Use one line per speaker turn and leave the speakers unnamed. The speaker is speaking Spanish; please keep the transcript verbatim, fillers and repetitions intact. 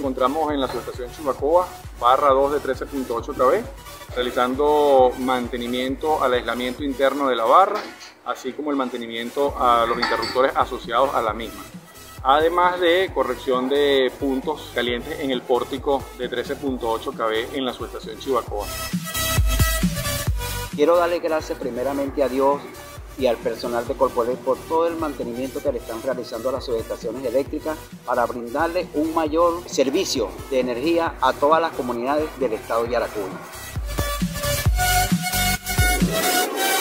encontramos en la subestación Chivacoa, barra dos de trece punto ocho kV, realizando mantenimiento al aislamiento interno de la barra, así como el mantenimiento a los interruptores asociados a la misma. Además de corrección de puntos calientes en el pórtico de trece punto ocho kV en la subestación Chivacoa.
Quiero darle gracias primeramente a Dios y al personal de Colpoelec por todo el mantenimiento que le están realizando a las subestaciones eléctricas para brindarle un mayor servicio de energía a todas las comunidades del estado de Yaracuy.